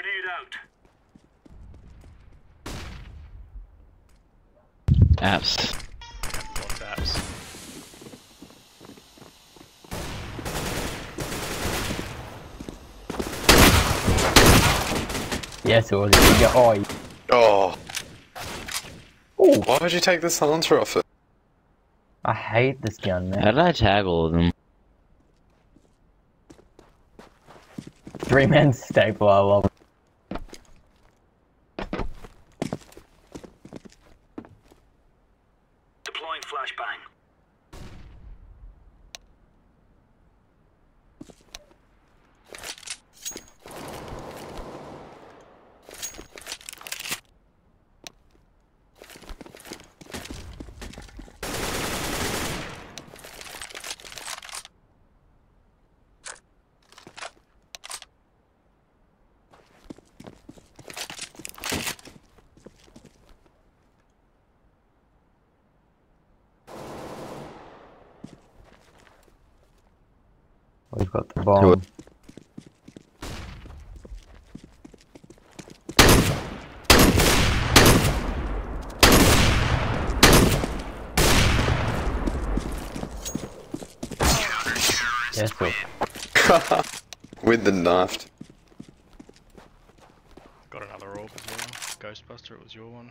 Apps. Lots of apps. Yes, or did you get oi? Oh, Ooh, why would you take the silencer off it? I hate this gun, How man. did I tag all of them? 3-man staple, I love it. Deploying flashbang. We've got the bomb. Yes, sir. With the knife. Got another orb as well. Ghostbuster, it was your one.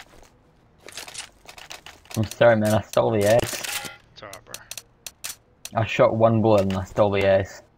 I'm sorry, man. I stole the ace. It's alright, bro. I shot one bullet and I stole the ace.